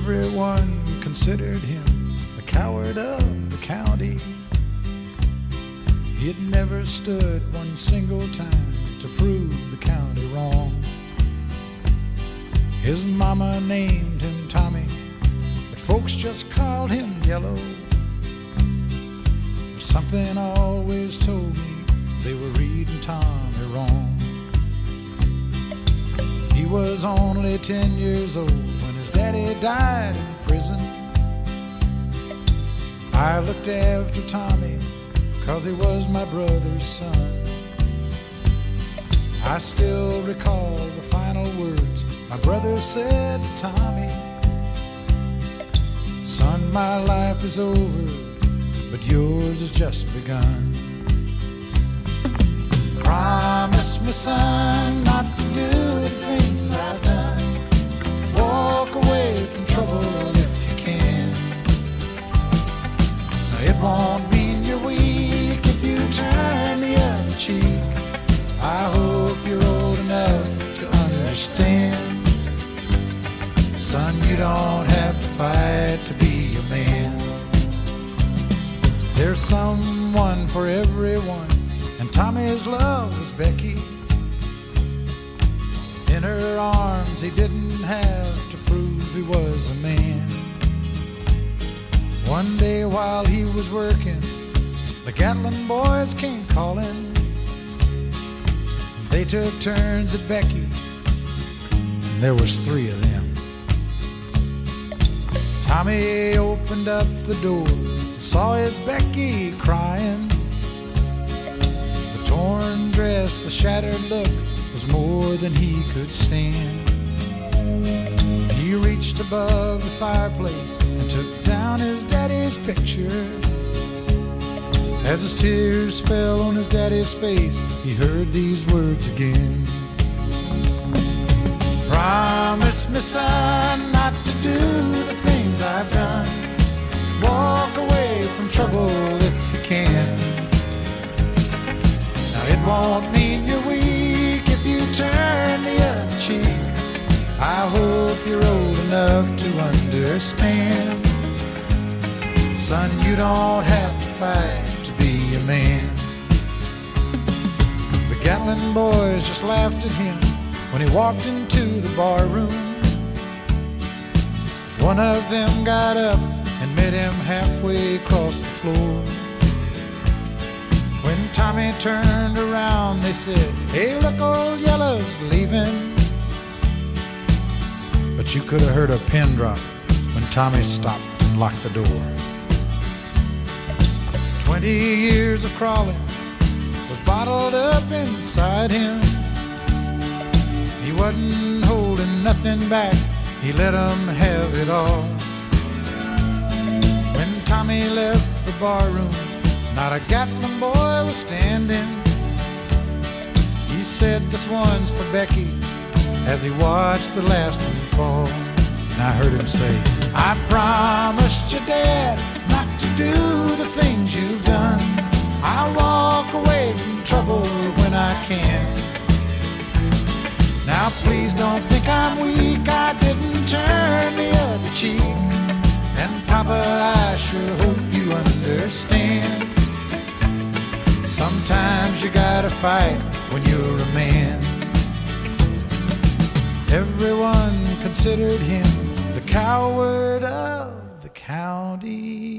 Everyone considered him the coward of the county. He had never stood one single time to prove the county wrong. His mama named him Tommy, but folks just called him Yellow. But something always told me they were reading Tommy wrong. He was only 10 years old when his daddy died in prison. I looked after Tommy 'cause he was my brother's son. I still recall the final words my brother said to Tommy. Son, my life is over, but yours has just begun. Promise me, son, not to do the things I've done. Walk away from trouble if you can. Now, it won't mean you're weak if you turn the other cheek. I hope you're old enough to understand. Son, you don't have to fight to be a man. There's someone for everyone, and Tommy's love was Becky. In her arms he didn't have to prove he was a man. One day while he was working, the Gatlin boys came calling. They took turns at Becky, and there was 3 of them. Tommy opened up the door and saw his Becky crying. The torn dress, the shattered look was more than he could stand. He reached above the fireplace and took down his daddy's picture. As his tears fell on his daddy's face, he heard these words again. Promise me, son, not to do the things I've done. Walk away from trouble if you can. Now, it won't mean you're weak if you turn the other cheek. I hope you're old enough to understand. Son, you don't have to fight to be a man. The Gatlin boys just laughed at him when he walked into the bar room. One of them got up and met him halfway across the floor. When Tommy turned around, they said, "Hey, look, old Yellow's leaving." But you could have heard a pin drop when Tommy stopped and locked the door. 20 years of crawling was bottled up inside him. He wasn't holding nothing back, he let 'em have it all. When Tommy left the bar room, not a Gatlin boy was standing. He said, "This one's for Becky," as he watched the last one fall. And I heard him say, "I promised your dad not to do the things you've done. I'll walk away from trouble when I can. Now please don't think I'm weak, I didn't turn the other cheek. And Papa, I sure hope you understand. Sometimes you gotta fight when you're a man." Everyone considered him the coward of the county.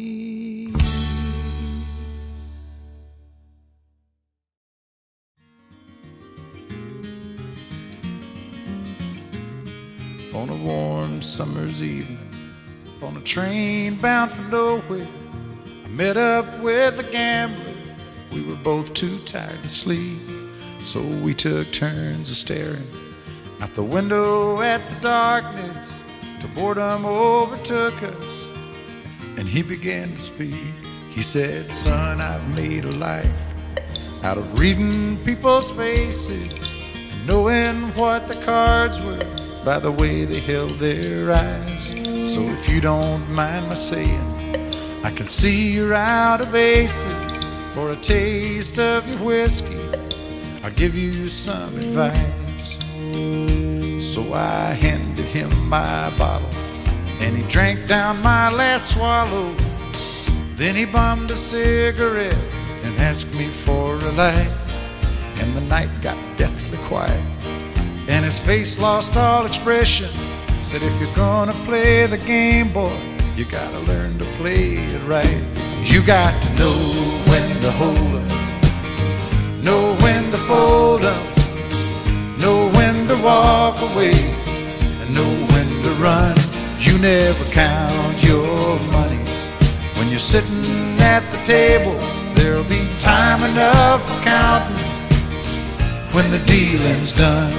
On a warm summer's evening, on a train bound for nowhere, I met up with a gambler. We were both too tired to sleep, so we took turns of staring out the window at the darkness till boredom overtook us, and he began to speak. He said, "Son, I've made a life out of reading people's faces and knowing what the cards were by the way they held their eyes. So if you don't mind my saying, I can see you're out of aces. For a taste of your whiskey, I'll give you some advice." So I handed him my bottle and he drank down my last swallow. Then he bummed a cigarette and asked me for a light. And the night got deathly quiet, and his face lost all expression. Said, if you're gonna play the game, boy, you gotta learn to play it right. You got to know when to hold up, know when to fold up, know when to walk away, and know when to run. You never count your money when you're sitting at the table. There'll be time enough for counting when the dealing's done.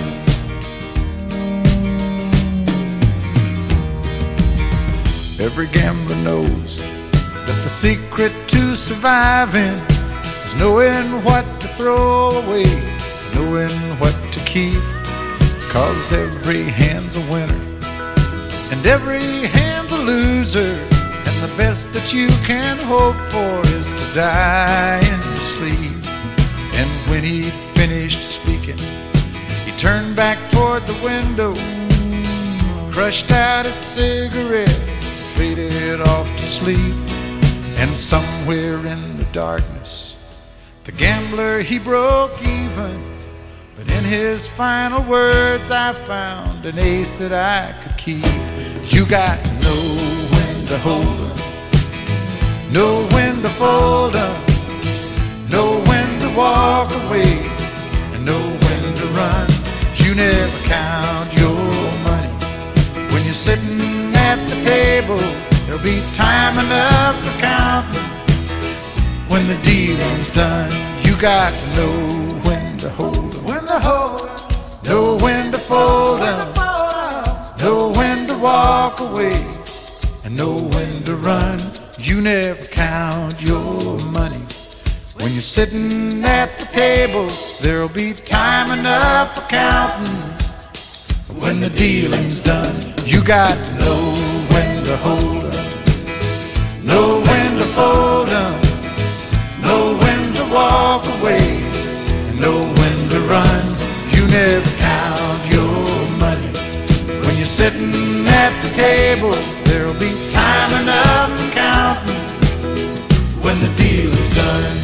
Every gambler knows that the secret to surviving is knowing what to throw away, knowing what to keep. 'Cause every hand's a winner and every hand's a loser, and the best that you can hope for is to die in your sleep. And when he'd finished speaking, he turned back toward the window, crushed out his cigarette, faded off to sleep. And somewhere in the darkness, the gambler, he broke even. But in his final words, I found an ace that I could keep. You got to know when to hold up, know when to fold up, know when to walk away, and know when to run. You never count your money when you're sitting at the table. There'll be time enough for counting when the dealing's done. You got to know when to hold up, when to hold up, know when to fold up, know when to walk away, and know when to run. You never count your money when you're sitting at the table. There'll be time enough for counting when the dealing's done. You got to know when to hold up, know when to fold up, know when to walk away, and know when to run. You never count your money when you're sitting at the table. There'll be time enough for counting when the deal is done.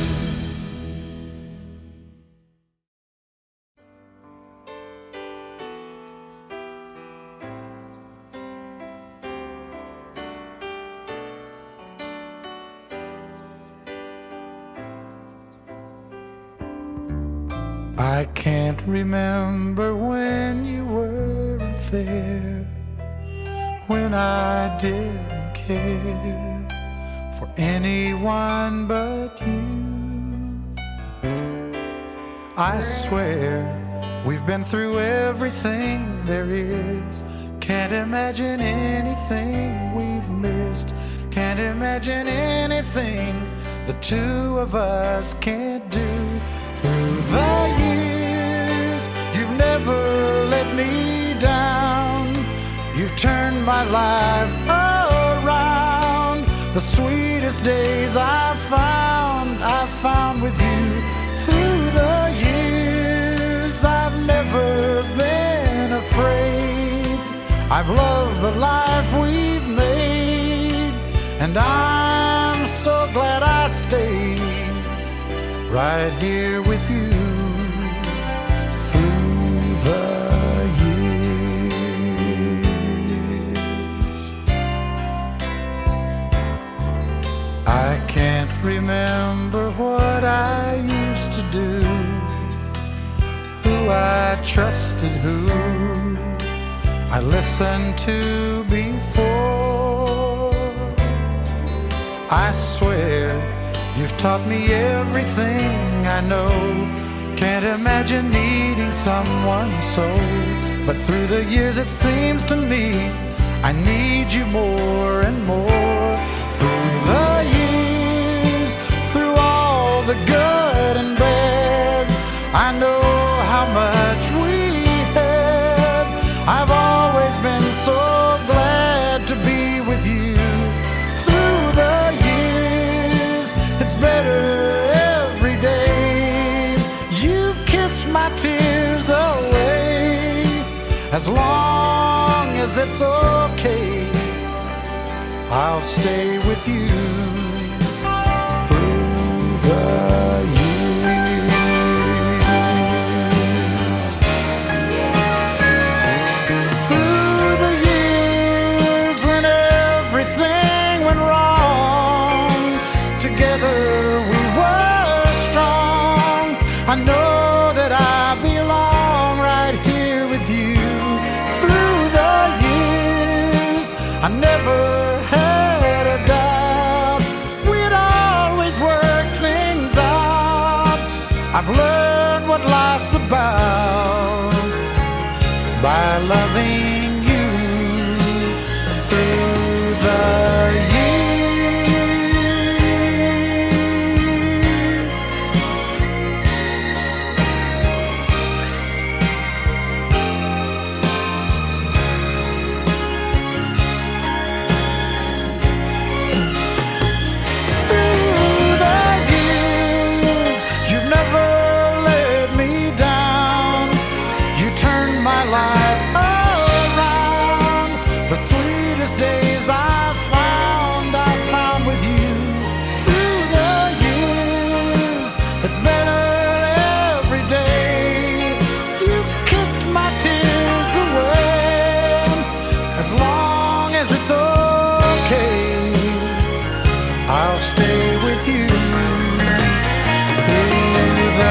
I can't remember when you weren't there, when I didn't care for anyone but you. I swear we've been through everything there is. Can't imagine anything we've missed. Can't imagine anything the two of us can't do. Through the years, you've never let me down. You've turned my life around. The sweetest days I found with you. Through the years, I've never been afraid. I've loved the life we've made, and I'm so glad I stayed right here with you through the years. I can't remember what I used to do, who I trusted, who I listened to before. I swear you've taught me everything I know. Can't imagine needing someone so. But through the years it seems to me I need you more and more. Through the years, through all the good and bad, I know how much we had. I've always been so glad to be with you. Through the years, it's better every day. You've kissed my tears away. As long as it's okay, I'll stay with you through the years. Through the years when everything went wrong, together we were strong. I know that I belong right here with you. Through the years, I never had a doubt we'd always work things out. I've learned what life's about by loving you through the years. I'll stay with you through the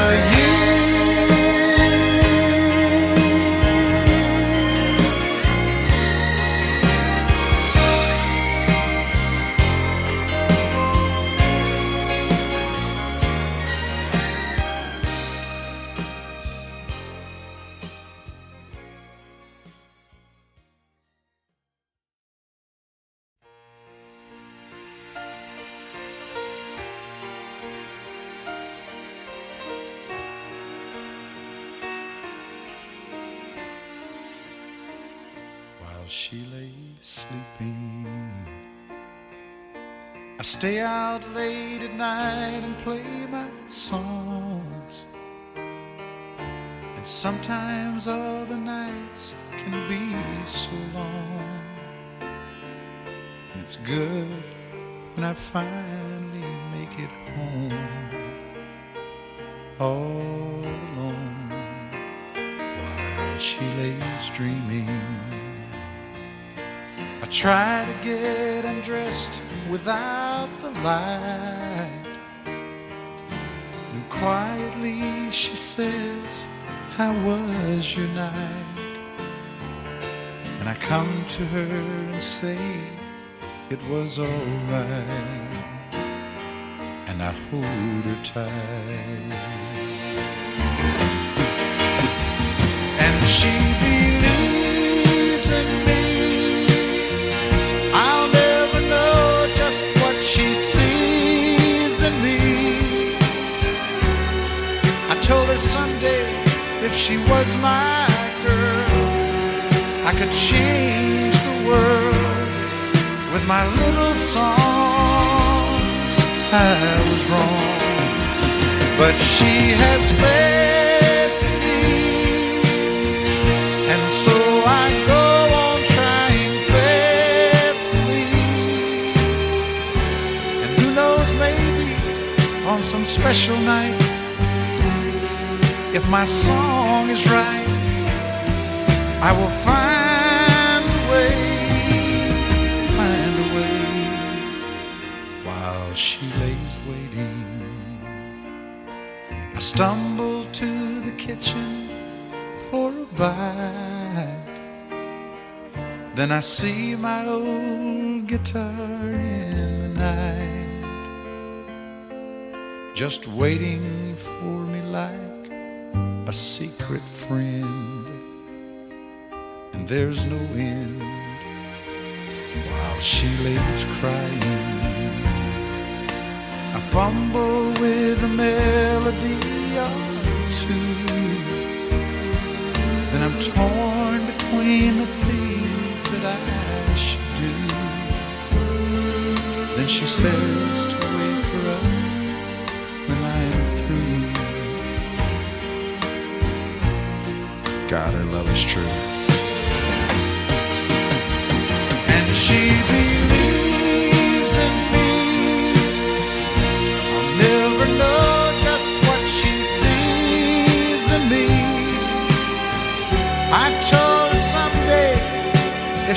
she lay sleeping. I stay out late at night and play my songs, and sometimes all the nights can be so long. And it's good when I finally make it home, all alone, while she lays dreaming. I try to get undressed without the light, and quietly she says, "How was your night?" And I come to her and say, "It was all right," and I hold her tight. And she believes in me. I'll never know just what she sees in me. I told her someday if she was my girl, I could change the world with my little songs. I was wrong, but she has faith in me, and so I go on trying faithfully. And who knows, maybe on some special night, if my song is right, I will find a way, while she lays waiting. I stumble to the kitchen for a bite, then I see my old guitar in the night, just waiting for me like a secret friend. And there's no end while she lays crying. I fumble with a melody or two, then I'm torn between the things that I should do. Then she says to wake her up when I am through. God, her love is true. And she believes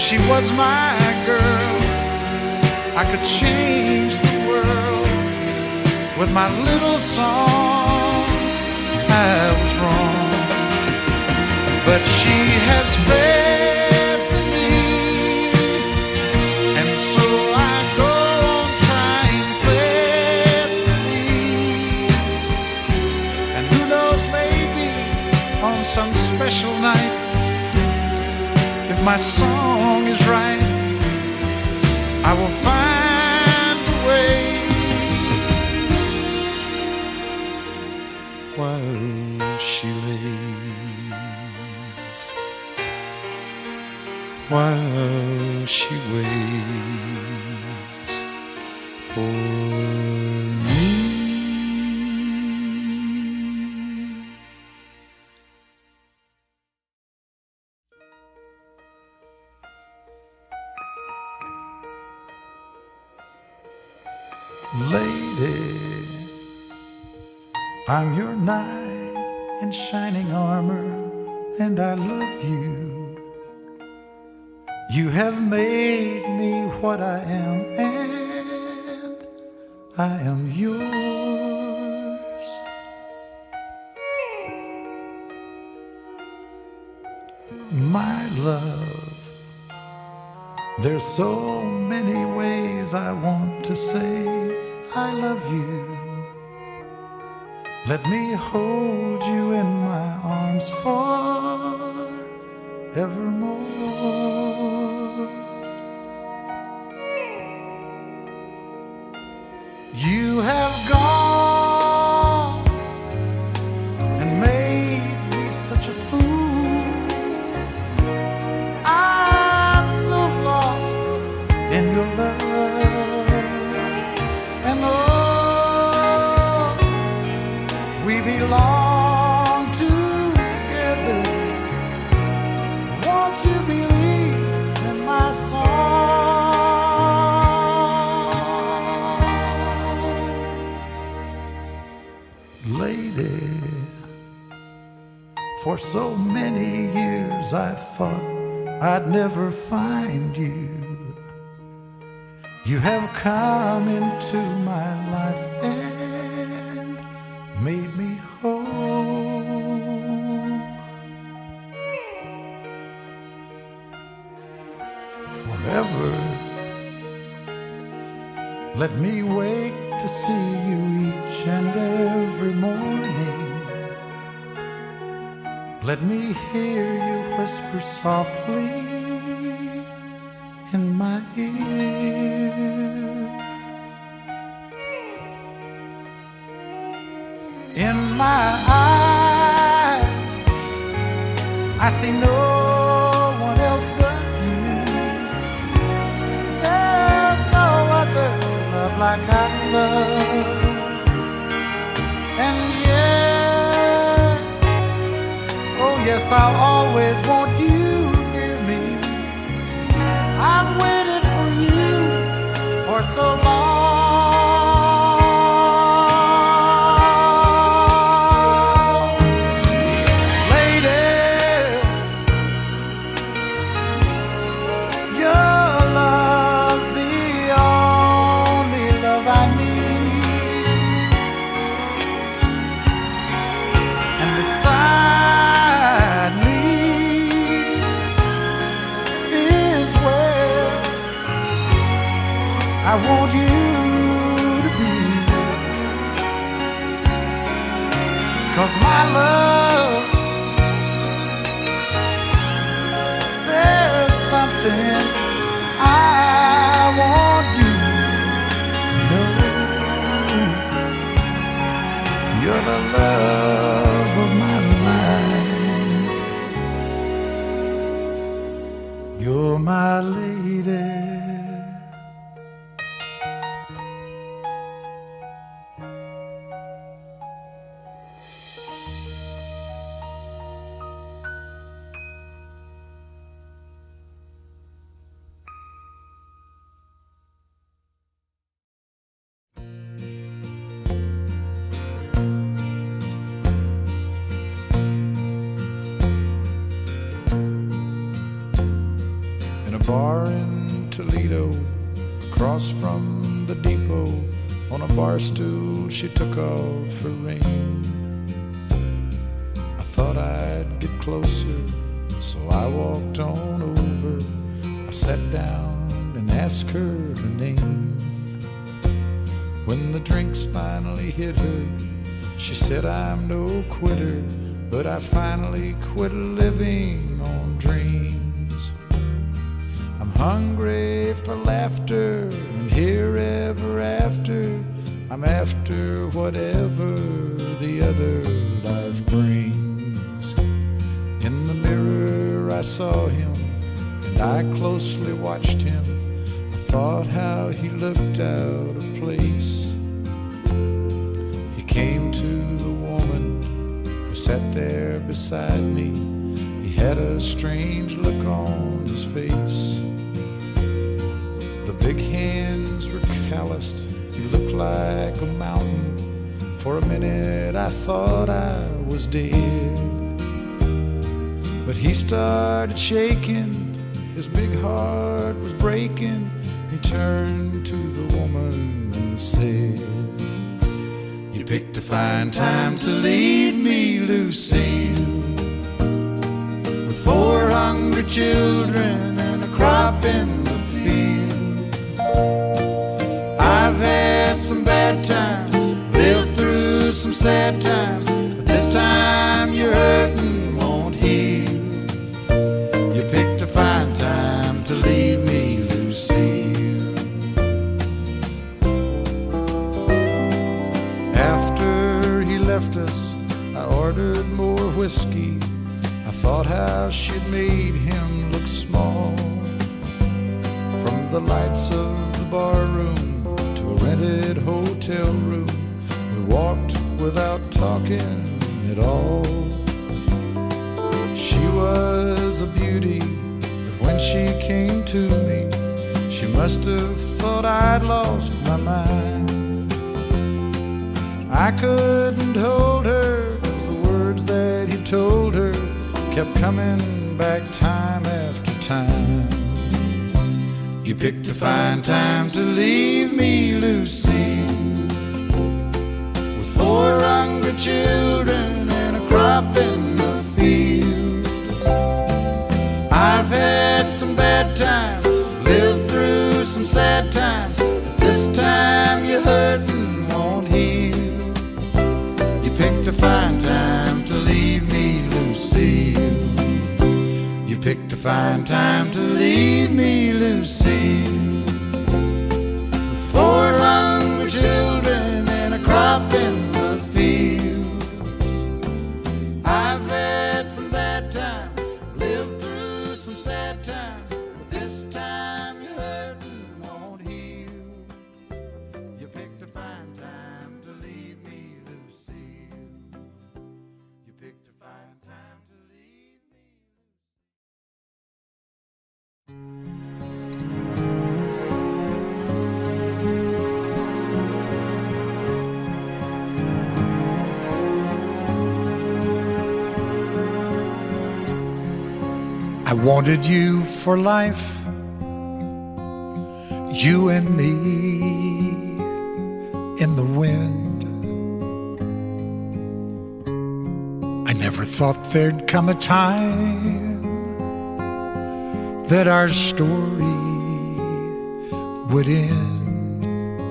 she was my girl, I could change the world with my little songs. I was wrong, but she has faith in me, and so I go on trying faithfully. And who knows, maybe on some special night, if my song is right, I will find a way. While she lays, while she waits for me. Lady, I'm your knight in shining armor, and I love you. You have made me what I am, and I am yours. My love, there's so many ways I want to say I love you. Let me hold you in my arms forevermore. You have gone and made me such a fool. I'm so lost in your love, and oh, we belong together. Won't you believe in my song? Lady, for so many years I thought I'd never find you. You have come into my life and made me whole. Forever, let me wake to see you each and every morning. Let me hear you whisper softly in my ear. In my eyes, I see no one else but you. There's no other love like I love. And yes, oh yes, I'll always want you near me. I've waited for you for so long. I want you to be, 'cause my love, there's something I want you to know. You're the love of my life. You're my lady. across from the depot, on a bar stool she took off her ring. I thought I'd get closer, so I walked on over. I sat down and asked her her name. When the drinks finally hit her, she said, I'm no quitter, but I finally quit living on dreams. I'm hungry for laughter, and here ever after, I'm after whatever the other life brings. In the mirror I saw him, and I closely watched him. I thought how he looked out of place. He came to the woman who sat there beside me. He had a strange look on his face. The big hands were calloused. He looked like a mountain. For a minute I thought I was dead. But he started shaking, his big heart was breaking. He turned to the woman and said, you picked a fine time to leave me, Lucille, with 4 hungry children and a crop in the field. I've had some bad times, lived through some sad times, but this time your hurting won't heal. You picked a fine time to leave me, Lucille. After he left us, I ordered more whiskey. I thought how she'd made him look small. From the lights of the bar room to a rented hotel room, we walked without talking at all. She was a beauty, but when she came to me, she must have thought I'd lost my mind. I couldn't hold her, 'cause the words that he told her kept coming back time after time. You picked a fine time to leave me, Lucille, with 4 hungry children and a crop in the field. I've had some bad times, lived through some sad times, but this time your hurting won't heal. You picked a fine time to leave me, Lucille. You picked a fine time to leave me, Lucille, with 4 hungry children and a crop in the field. I've had some bad times, lived through some sad times, but this time your hurting won't heal. You picked a fine time to leave me, Lucille. You picked a fine time to leave me. I wanted you for life, you and me in the wind. I never thought there'd come a time that our story would end.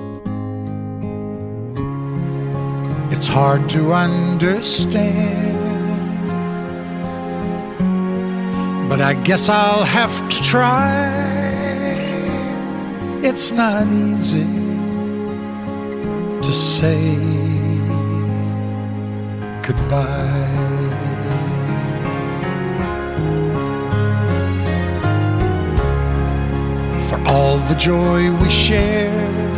It's hard to understand, but I guess I'll have to try. It's not easy to say goodbye. For all the joy we shared,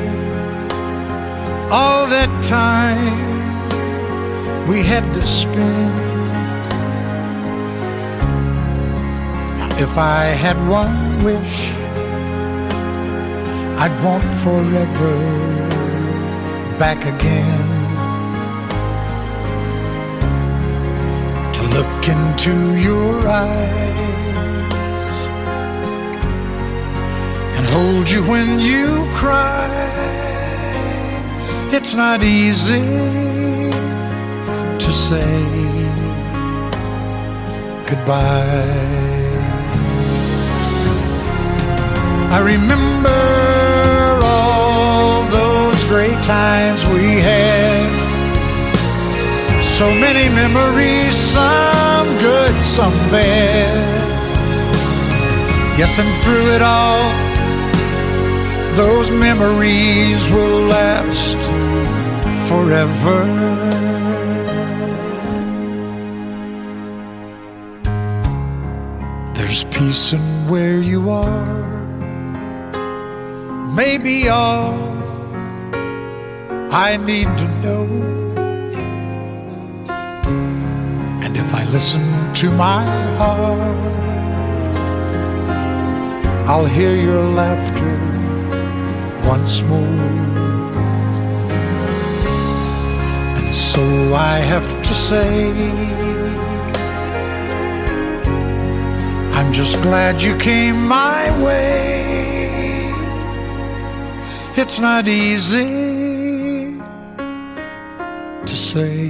all that time we had to spend. If I had one wish, I'd want forever back again, to look into your eyes and and hold you when you cry. It's not easy to say goodbye. I remember all those great times we had. So many memories, some good, some bad. Yes, and through it all, those memories will last forever. There's peace in where you are, maybe all I need to know. And if I listen to my heart, I'll hear your laughter once more. And so I have to say, I'm just glad you came my way. It's not easy to say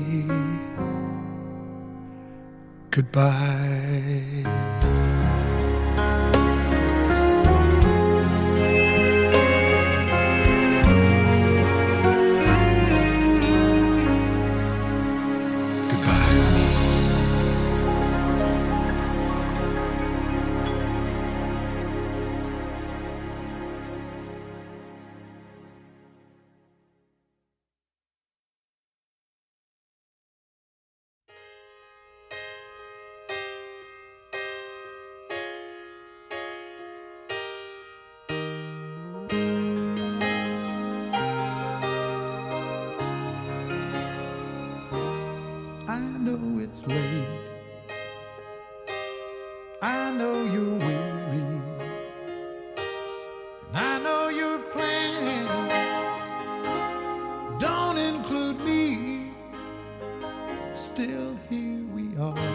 goodbye. I know it's late, I know you're weary, and I know your plans don't include me. Still here we are,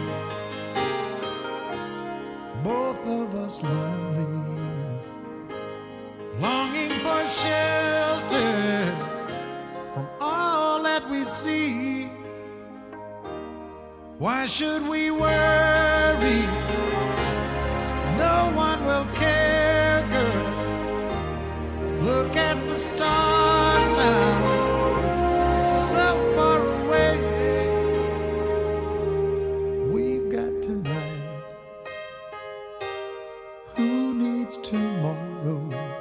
both of us lonely, longing for shelter from all that we see. Why should we worry? No one will care, girl. Look at the stars now, so far away. We've got tonight. Who needs tomorrow?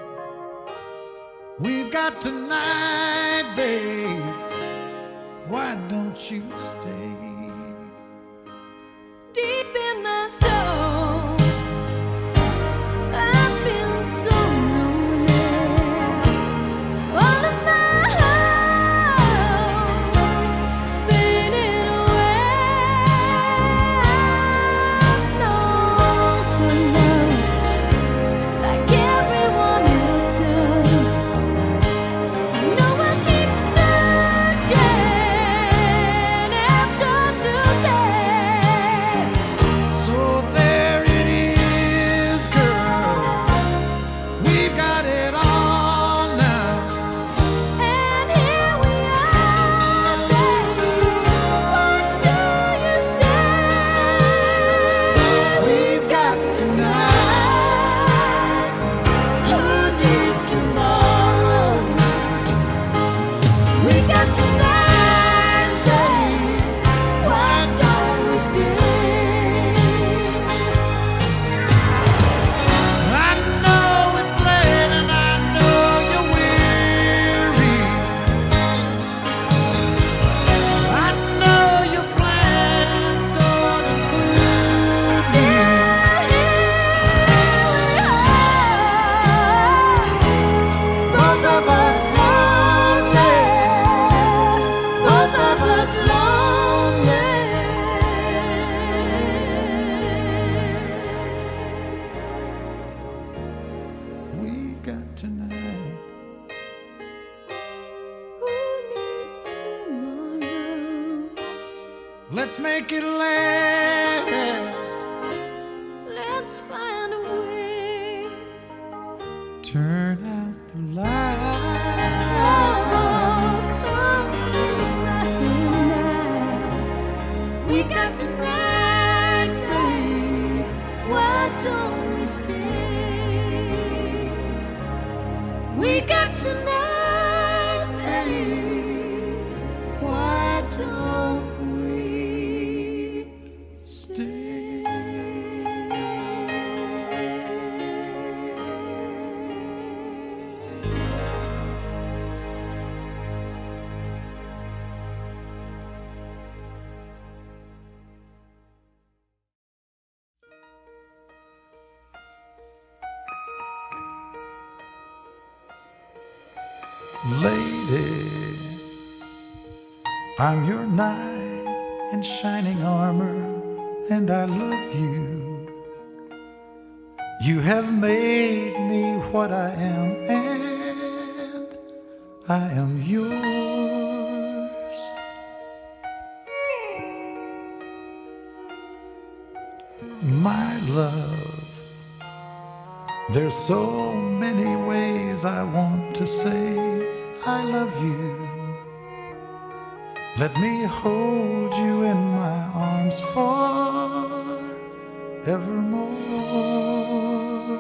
We've got tonight, babe. Why don't you stay? Deep in my soul, I've been so lonely. All of my hopes faded away. I long for love like everyone else does. I know I keep searching after today. So there it is, girl. We've got it all now. And here we are, baby. What do you say? We've got tonight. Who needs tomorrow? We got tonight, babe. Why don't we stay? I know it's late and I know you're weary. I know your plans don't include me. Both of us lonely. Both of us lonely. We've got tonight. Who needs tomorrow? Let's make it last. Let's find a way. Lady, I'm your knight in shining armor, and I love you. You have made me what I am, and I am yours. My love, there's so many ways I want to say I love you. Let me hold you in my arms forevermore.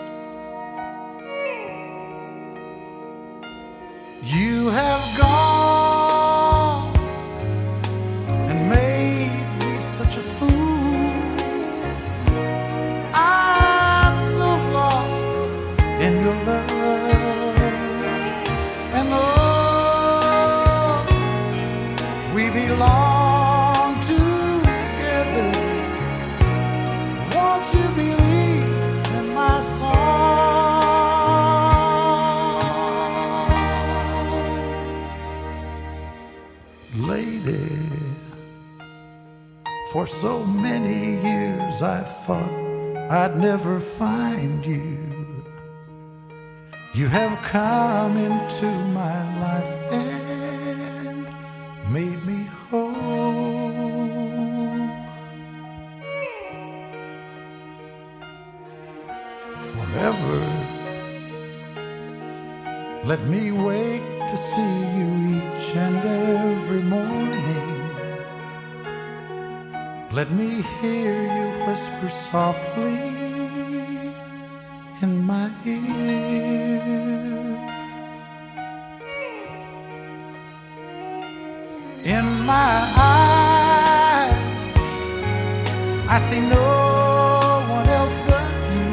You have gone and made me such a fool. I'm so lost in your love. And oh, we belong together. Won't you believe in my song? Lady, for so many years I thought I'd never find you. You have come into my life and made me whole. Forever, let me wake to see you each and every morning. Let me hear you whisper softly in my ear. In my eyes, I see no one else but you.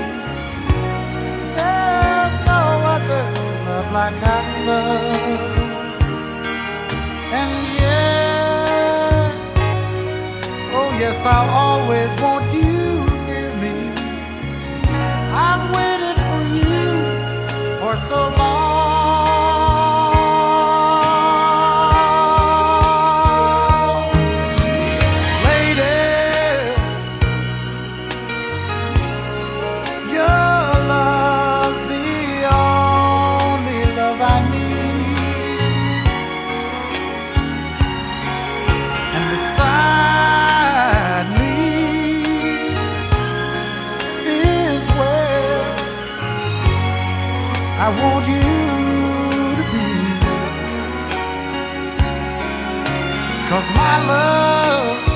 There's no other love like I love. And yes, oh yes, I'll always want you near me. I've waited for you for so long. Lady, your love's the only love I need. And beside me is where I want you to be. 'Cause my love